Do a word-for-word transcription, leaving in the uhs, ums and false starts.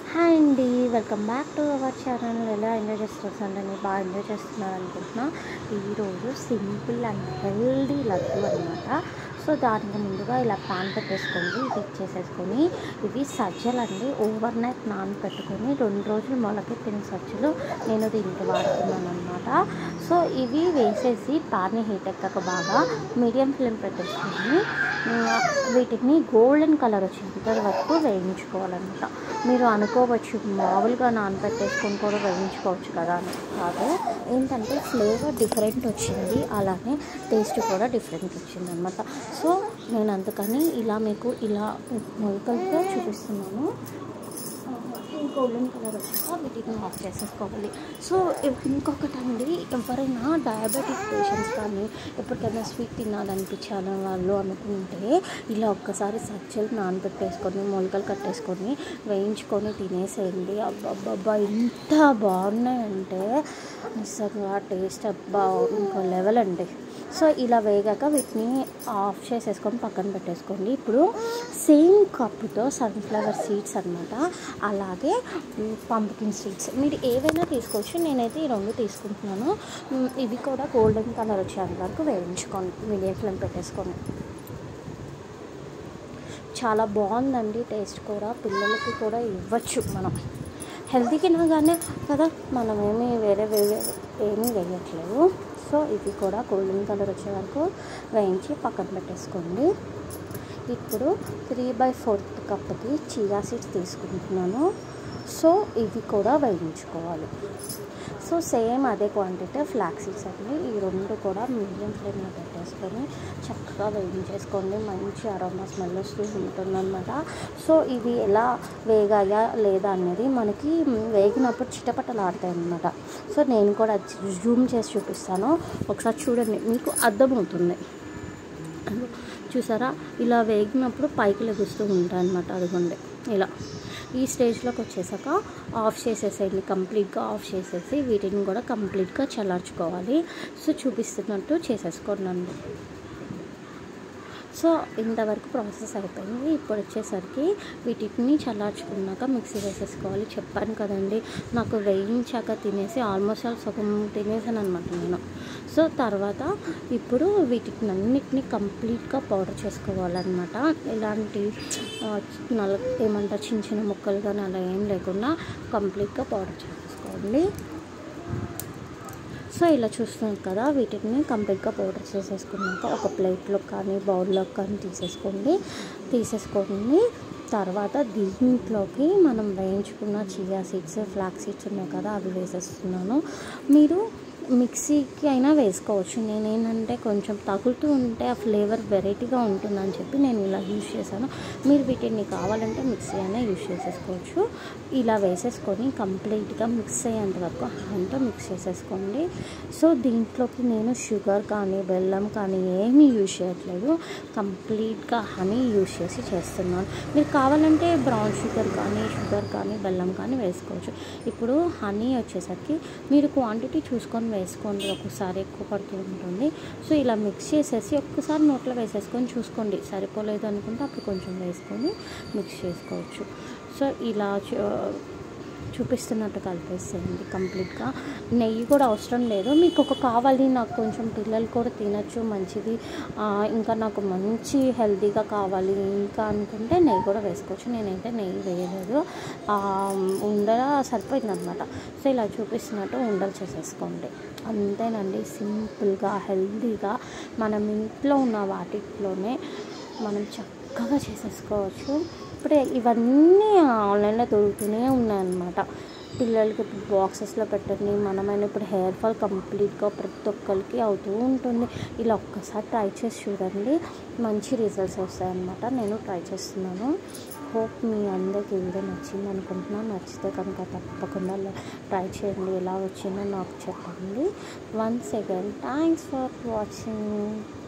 Hi అండి, welcome back to our channel. ఎలా enjoy చేస్తున్నారండి? బాగా ఎంజాయ్ చేస్తున్నారు అనుకుంటున్నా. ఈరోజు సింపుల్ అండ్ హెల్దీ లడ్డు అనమాట. సో దానికి ముందుగా ఇలా పాన్ పెట్టేసుకోండి, హీట్ చేసేసుకొని. ఇవి సజ్జలు అండి, ఓవర్ నైట్ నానబెట్టుకొని రెండు రోజులు మొలకెత్తిన సజ్జలు నేను దీనికి వాడుతున్నాను అనమాట. సో ఇవి వేసేసి పాన్ని హీట్ ఎక్కక బాగా మీడియం ఫ్లేమ్ పెట్టేసుకొని వీటిని గోల్డెన్ కలర్ వచ్చేంత వరకు వేయించుకోవాలన్నమాట. మీరు అనుకోవచ్చు మామూలుగా నానబెట్టేసుకొని కూడా వేయించుకోవచ్చు కదా అని. కాదు, ఏంటంటే ఫ్లేవర్ డిఫరెంట్ వచ్చింది, అలానే టేస్ట్ కూడా డిఫరెంట్ వచ్చింది అనమాట. సో నేను అందుకని ఇలా మీకు ఇలా మొలకలుగా చూపిస్తున్నాను. గోల్డెన్ కలర్ వచ్చాక వీటిని ఆఫ్ చేసేసుకోవాలి. సో ఇంకొకటి అండి, ఎవరైనా డయాబెటిక్ పేషెంట్స్ కానీ ఎప్పటికైనా స్వీట్ తినాలనిపించాలని వాళ్ళు అనుకుంటే ఇలా ఒక్కసారి సజ్జలు నానబెట్టేసుకొని మొలకలు కట్టేసుకొని వేయించుకొని తినేసేయండి. అబ్బాబ్బా ఎంత బాగున్నాయంటే నిజంగా టేస్ట్ అబ్బా ఇంకో లెవెల్ అండి. సో ఇలా వేగాక వీటిని ఆఫ్ చేసేసుకొని పక్కన పెట్టేసుకోండి. ఇప్పుడు సేమ్ కప్పుతో సన్ఫ్లవర్ సీడ్స్ అనమాట, అలాగే పంప్కిన్ సీడ్స్, మీరు ఏవైనా తీసుకోవచ్చు. నేనైతే ఈ రెండు తీసుకుంటున్నాను. ఇవి కూడా గోల్డెన్ కలర్ వచ్చేంత వరకు వేయించుకోండి, మీడియం ఫ్లేమ్ పెట్టేసుకోండి. చాలా బాగుందండి టేస్ట్ కూడా, పిల్లలకి కూడా ఇవ్వచ్చు. మనం హెల్తీకి కానీ కదా, మనం ఏమీ వేరే వేరే ఏమీ వేయట్లేదు. సో ఇవి కూడా గోల్డెన్ కలర్ వచ్చే వరకు వేయించి పక్కన పెట్టేసుకోండి. ఇప్పుడు త్రీ బై ఫోర్త్ కప్కి చియా సీడ్స్ తీసుకుంటున్నాను. సో ఇవి కూడా వేయించుకోవాలి. సో సేమ్ అదే క్వాంటిటీ ఫ్లాక్స్ సీడ్స్ అండి. ఈ రెండు కూడా మీడియం ఫ్లేమ్లో పెట్టేసుకొని చక్కగా వేయించేసుకోండి. మంచి అరోమా స్మెల్ వస్తూ ఉంటుందన్నమాట. సో ఇవి ఎలా వేగాయా లేదా అనేది మనకి వేగినప్పుడు చిటపటలాడతాయి అన్నమాట. సో నేను కూడా జూమ్ చేసి చూపిస్తాను, ఒకసారి చూడండి, మీకు అర్థమవుతుంది. చూసారా, ఇలా వేగినప్పుడు పైకి లెగుస్తూ ఉంటాయి అన్నమాట. అదిగోండి ఇలా. ఈ స్టేజ్లోకి వచ్చేసాక ఆఫ్ చేసేసేయండి, కంప్లీట్గా ఆఫ్ చేసేసి వీటిని కూడా కంప్లీట్గా చల్లార్చుకోవాలి. సో చూపిస్తున్నట్టు చేసేసుకోండి. సో ఇంతవరకు ప్రాసెస్ అయిపోయింది. ఇప్పుడు వచ్చేసరికి వీటిని చల్లార్చుకున్నాక మిక్సీ వేసేసుకోవాలి. చెప్పాను కదండి, నాకు వేయించాక తినేసి ఆల్మోస్ట్ ఆల్ సగం తినేసాను అనమాట నేను. సో తర్వాత ఇప్పుడు వీటిని అన్నిటిని కంప్లీట్గా పౌడర్ చేసుకోవాలన్నమాట. ఎలాంటి నల్ల ఏమంటారు చిన్న చిన్న ముక్కలు కానీ అలా ఏం లేకుండా కంప్లీట్గా పౌడర్ చేసుకోండి. సో ఇలా చూస్తున్నాం కదా, వీటిని కంప్లీట్గా పౌడర్ చేసేసుకున్నాక ఒక ప్లేట్లో కానీ బౌల్లో కానీ తీసేసుకోండి తీసేసుకోండి తర్వాత దీంట్లోకి మనం వేయించుకున్న చియా సీడ్స్, ఫ్లాక్స్ సీడ్స్ ఉన్నాయి కదా, అవి వేసేస్తున్నాను. మీరు మిక్సీకి అయినా వేసుకోవచ్చు. నేనేంటంటే కొంచెం తగులుతూ ఉంటే ఆ ఫ్లేవర్ వెరైటీగా ఉంటుందని చెప్పి నేను ఇలా యూజ్ చేశాను. మీరు వీటిని కావాలంటే మిక్సీ అయినా యూజ్ చేసేసుకోవచ్చు. ఇలా వేసేసుకొని కంప్లీట్గా మిక్స్ అయ్యేంత వరకు అంతా మిక్స్ చేసేసుకోండి. సో దీంట్లోకి నేను షుగర్ కానీ బెల్లం కానీ ఏమీ యూజ్ చేయట్లేదు, కంప్లీట్గా హనీ యూజ్ చేసి చేస్తున్నాను. మీరు కావాలంటే బ్రౌన్ షుగర్ కానీ షుగర్ కానీ బెల్లం కానీ వేసుకోవచ్చు. ఇప్పుడు హనీ వచ్చేసరికి మీరు క్వాంటిటీ చూసుకొని వేసుకోండి, ఒక్కసారి ఎక్కువ పడుతూ ఉంటుంది. సో ఇలా మిక్స్ చేసేసి ఒక్కసారి నోట్లో వేసేసుకొని చూసుకోండి, సరిపోలేదు అనుకుంటే అప్పుడు కొంచెం వేసుకొని మిక్స్ చేసుకోవచ్చు. సో ఇలా చూపిస్తున్నట్టు కలిపేసేయండి కంప్లీట్గా. నెయ్యి కూడా అవసరం లేదు, మీకు ఒక కావాలి నాకు కొంచెం పిల్లలు కూడా తినచ్చు మంచిది, ఇంకా నాకు మంచి హెల్తీగా కావాలి ఇంకా అనుకుంటే నెయ్యి కూడా వేసుకోవచ్చు. నేనైతే నెయ్యి వేయలేదు, ఉండల సరిపోయింది అనమాట. సో ఇలా చూపిస్తున్నట్టు ఉండలు చేసేసుకోండి. అంతేనండి, సింపుల్గా హెల్తీగా మనం ఇంట్లో ఉన్న వాటిలోనే మనం చక్కగా చేసేసుకోవచ్చు. ఇప్పుడే ఇవన్నీ ఆన్లైన్లో దొరుకుతూనే ఉన్నాయన్నమాట. పిల్లలకి ఇప్పుడు బాక్సెస్లో పెట్టండి, మనమైనా ఇప్పుడు హెయిర్ ఫాల్ కంప్లీట్గా ప్రతి ఒక్కరికి అవుతూ ఉంటుంది. ఇలా ఒక్కసారి ట్రై చేసి చూడండి, మంచి రిజల్ట్స్ వస్తాయన్నమాట. నేను ట్రై చేస్తున్నాను. హోప్ మీ అందరికి వీడియో నచ్చింది అనుకుంటున్నాను. నచ్చితే కనుక తప్పకుండా ట్రై చేయండి, ఎలా వచ్చిందో నాకు చెప్పండి. Once again thanks for watching.